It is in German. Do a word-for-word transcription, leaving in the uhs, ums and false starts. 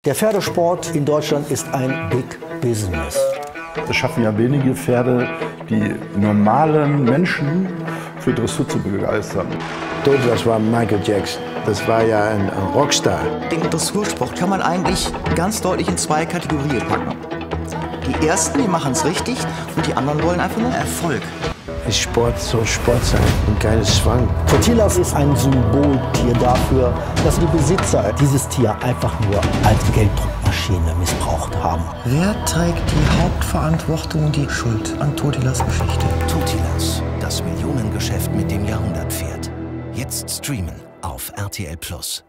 Der Pferdesport in Deutschland ist ein Big Business. Es schaffen ja wenige Pferde, die normalen Menschen für Dressur zu begeistern. Das war Michael Jackson. Das war ja ein Rockstar. Den Dressursport kann man eigentlich ganz deutlich in zwei Kategorien packen. Die ersten, die machen es richtig, und die anderen wollen einfach nur Erfolg. Sport soll Sport sein und kein Zwang. Totilas ist ein Symboltier dafür, dass die Besitzer dieses Tier einfach nur als Gelddruckmaschine missbraucht haben. Wer trägt die Hauptverantwortung und die Schuld an Totilas Geschichte? Totilas, das Millionengeschäft mit dem Jahrhundertpferd. Jetzt streamen auf R T L Plus.